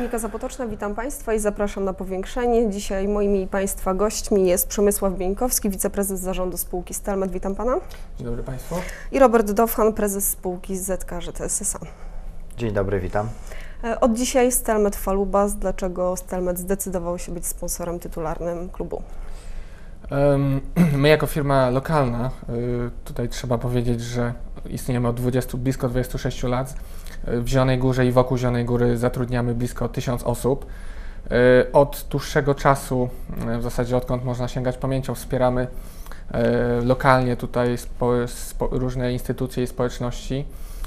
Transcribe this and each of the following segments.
Monika Zapotoczna, witam Państwa i zapraszam na powiększenie. Dzisiaj moimi Państwa gośćmi jest Przemysław Bieńkowski, wiceprezes zarządu spółki Stelmet. Witam Pana. Dzień dobry Państwu. I Robert Dowhan, prezes spółki ZK-ŻT SA. Dzień dobry, witam. Od dzisiaj Stelmet Falubas. Dlaczego Stelmet zdecydował się być sponsorem tytularnym klubu? My jako firma lokalna, tutaj trzeba powiedzieć, że istniejemy od blisko 26 lat. W Zielonej Górze i wokół Zielonej Góry zatrudniamy blisko 1000 osób. Od dłuższego czasu, w zasadzie odkąd można sięgać pamięcią, wspieramy lokalnie tutaj różne instytucje i społeczności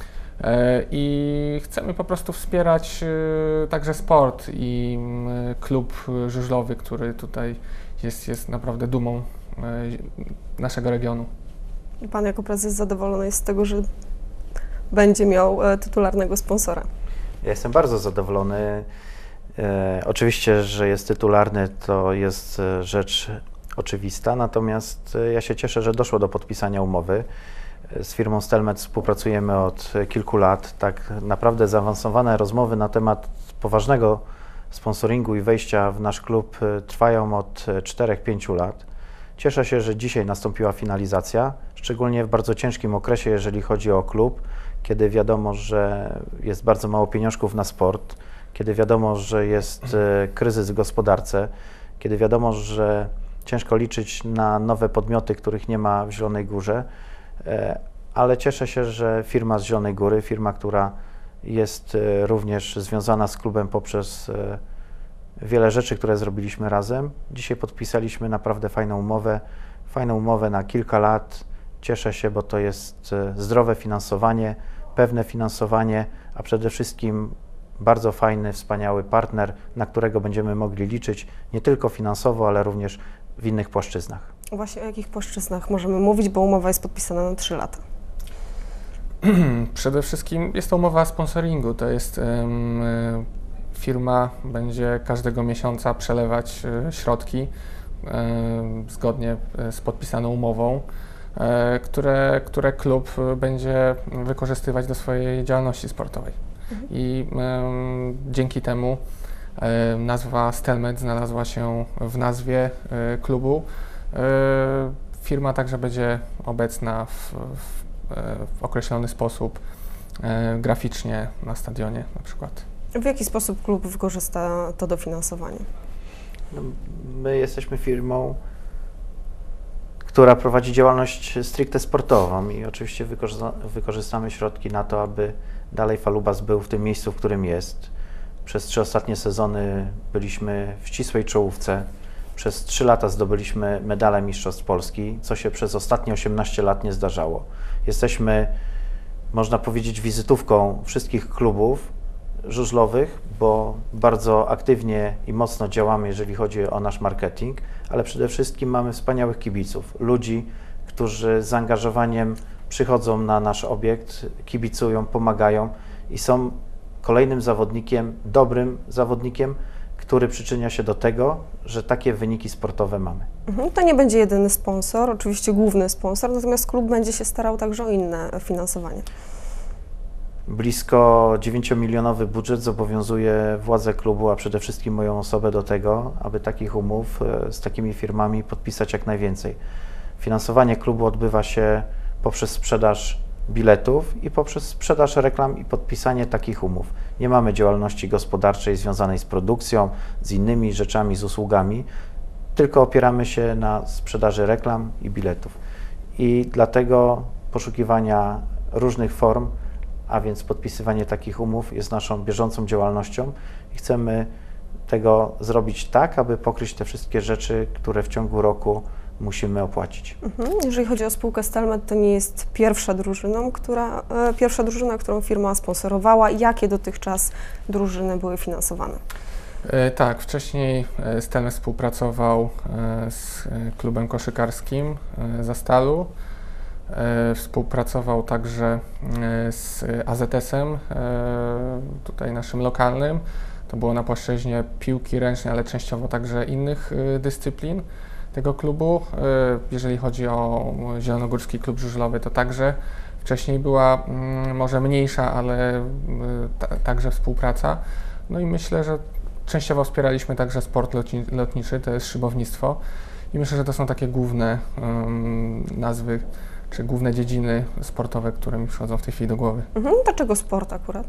i chcemy po prostu wspierać także sport i klub żużlowy, który tutaj jest naprawdę dumą naszego regionu. Pan jako prezes zadowolony jest z tego, że będzie miał tytularnego sponsora? Ja jestem bardzo zadowolony. Oczywiście, że jest tytularny, to jest rzecz oczywista, natomiast ja się cieszę, że doszło do podpisania umowy. Z firmą Stelmet współpracujemy od kilku lat. Tak naprawdę zaawansowane rozmowy na temat poważnego sponsoringu i wejścia w nasz klub trwają od 4-5 lat. Cieszę się, że dzisiaj nastąpiła finalizacja, szczególnie w bardzo ciężkim okresie, jeżeli chodzi o klub, kiedy wiadomo, że jest bardzo mało pieniążków na sport, kiedy wiadomo, że jest kryzys w gospodarce, kiedy wiadomo, że ciężko liczyć na nowe podmioty, których nie ma w Zielonej Górze, ale cieszę się, że firma z Zielonej Góry, firma, która jest również związana z klubem poprzez wiele rzeczy, które zrobiliśmy razem. Dzisiaj podpisaliśmy naprawdę fajną umowę na kilka lat. Cieszę się, bo to jest zdrowe finansowanie, pewne finansowanie, a przede wszystkim bardzo fajny, wspaniały partner, na którego będziemy mogli liczyć nie tylko finansowo, ale również w innych płaszczyznach. Właśnie o jakich płaszczyznach możemy mówić, bo umowa jest podpisana na 3 lata? Przede wszystkim jest to umowa sponsoringu, to jest firma będzie każdego miesiąca przelewać środki zgodnie z podpisaną umową, które klub będzie wykorzystywać do swojej działalności sportowej. I dzięki temu nazwa Stelmet znalazła się w nazwie klubu. Firma także będzie obecna w określony sposób graficznie na stadionie na przykład. W jaki sposób klub wykorzysta to dofinansowanie? No, my jesteśmy firmą, która prowadzi działalność stricte sportową i oczywiście wykorzystamy środki na to, aby dalej Falubas był w tym miejscu, w którym jest. Przez 3 ostatnie sezony byliśmy w ścisłej czołówce. Przez 3 lata zdobyliśmy medale Mistrzostw Polski, co się przez ostatnie 18 lat nie zdarzało. Jesteśmy, można powiedzieć, wizytówką wszystkich klubów żużlowych, bo bardzo aktywnie i mocno działamy, jeżeli chodzi o nasz marketing, ale przede wszystkim mamy wspaniałych kibiców, ludzi, którzy z zaangażowaniem przychodzą na nasz obiekt, kibicują, pomagają i są kolejnym zawodnikiem, dobrym zawodnikiem, który przyczynia się do tego, że takie wyniki sportowe mamy. To nie będzie jedyny sponsor, oczywiście główny sponsor, natomiast klub będzie się starał także o inne finansowanie. Blisko 9-milionowy budżet zobowiązuje władze klubu, a przede wszystkim moją osobę do tego, aby takich umów z takimi firmami podpisać jak najwięcej. Finansowanie klubu odbywa się poprzez sprzedaż biletów i poprzez sprzedaż reklam i podpisanie takich umów. Nie mamy działalności gospodarczej związanej z produkcją, z innymi rzeczami, z usługami, tylko opieramy się na sprzedaży reklam i biletów. I dlatego poszukiwania różnych form, a więc podpisywanie takich umów jest naszą bieżącą działalnością i chcemy tego zrobić tak, aby pokryć te wszystkie rzeczy, które w ciągu roku musimy opłacić. Jeżeli chodzi o spółkę Stelmet, to nie jest pierwsza drużyna, którą firma sponsorowała. Jakie dotychczas drużyny były finansowane? Tak, wcześniej Stelmet współpracował z klubem koszykarskim Zastalu. Współpracował także z AZS-em, tutaj naszym lokalnym. To było na płaszczyźnie piłki ręcznej, ale częściowo także innych dyscyplin tego klubu. Jeżeli chodzi o Zielonogórski Klub Żużlowy, to także wcześniej była może mniejsza, ale także współpraca. No i myślę, że częściowo wspieraliśmy także sport lotniczy, to jest szybownictwo i myślę, że to są takie główne nazwy, czy główne dziedziny sportowe, które mi przychodzą w tej chwili do głowy. Dlaczego sport akurat?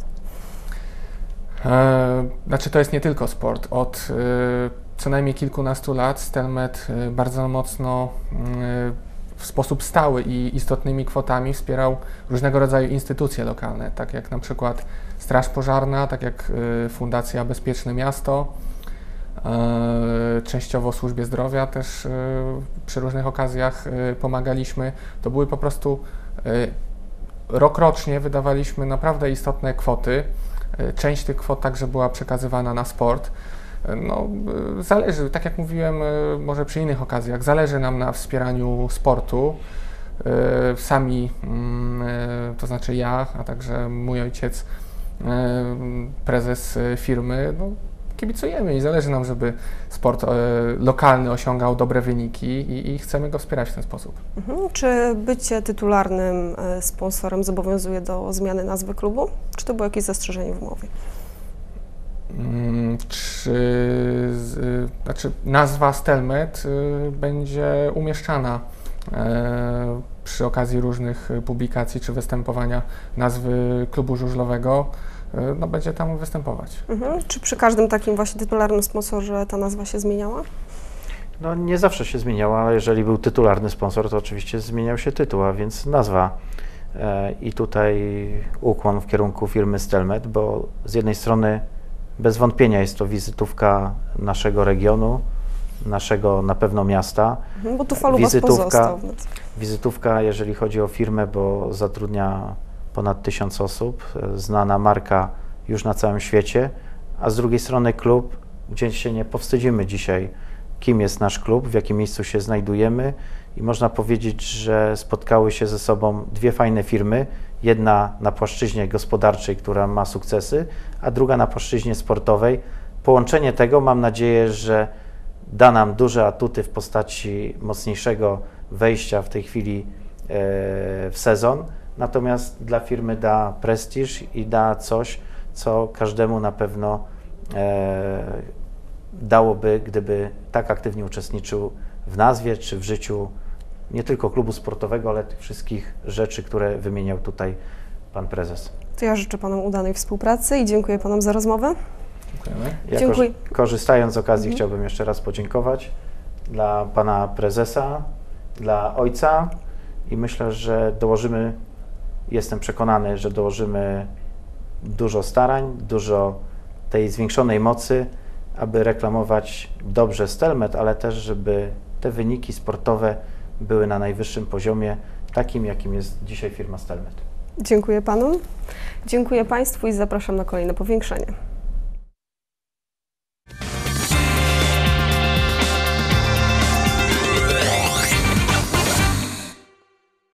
Znaczy to jest nie tylko sport. Od co najmniej kilkunastu lat Stelmet bardzo mocno w sposób stały i istotnymi kwotami wspierał różnego rodzaju instytucje lokalne, tak jak na przykład Straż Pożarna, tak jak Fundacja Bezpieczne Miasto, częściowo Służbie Zdrowia też przy różnych okazjach pomagaliśmy. To były po prostu rokrocznie wydawaliśmy naprawdę istotne kwoty. Część tych kwot także była przekazywana na sport. No, zależy, tak jak mówiłem, może przy innych okazjach, zależy nam na wspieraniu sportu. Sami, to znaczy ja, a także mój ojciec, prezes firmy, no, kibicujemy i zależy nam, żeby sport lokalny osiągał dobre wyniki i chcemy go wspierać w ten sposób. Czy bycie tytularnym sponsorem zobowiązuje do zmiany nazwy klubu? Czy to było jakieś zastrzeżenie w umowie? Znaczy nazwa Stelmet będzie umieszczana przy okazji różnych publikacji czy występowania nazwy klubu żużlowego, no będzie tam występować. Czy przy każdym takim właśnie tytularnym sponsorze ta nazwa się zmieniała? No nie zawsze się zmieniała, ale jeżeli był tytularny sponsor, to oczywiście zmieniał się tytuł, a więc nazwa. I tutaj ukłon w kierunku firmy Stelmet, bo z jednej strony bez wątpienia jest to wizytówka naszego regionu, naszego na pewno miasta. Bo tu Falubas pozostał. Wizytówka, jeżeli chodzi o firmę, bo zatrudnia ponad 1000 osób, znana marka już na całym świecie, a z drugiej strony klub, gdzie się nie powstydzimy dzisiaj, kim jest nasz klub, w jakim miejscu się znajdujemy i można powiedzieć, że spotkały się ze sobą dwie fajne firmy, jedna na płaszczyźnie gospodarczej, która ma sukcesy, a druga na płaszczyźnie sportowej. Połączenie tego, mam nadzieję, że da nam duże atuty w postaci mocniejszego wejścia w tej chwili w sezon, natomiast dla firmy da prestiż i da coś, co każdemu na pewno dałoby, gdyby tak aktywnie uczestniczył w nazwie czy w życiu nie tylko klubu sportowego, ale tych wszystkich rzeczy, które wymieniał tutaj pan prezes. To ja życzę panom udanej współpracy i dziękuję panom za rozmowę. Dziękujemy. Dziękuję. Korzystając z okazji chciałbym jeszcze raz podziękować dla pana prezesa, dla ojca i myślę, że dołożymy, jestem przekonany, że dołożymy dużo starań, dużo tej zwiększonej mocy, aby reklamować dobrze Stelmet, ale też, żeby te wyniki sportowe były na najwyższym poziomie, takim jakim jest dzisiaj firma Stelmet. Dziękuję panom, dziękuję państwu i zapraszam na kolejne powiększenie.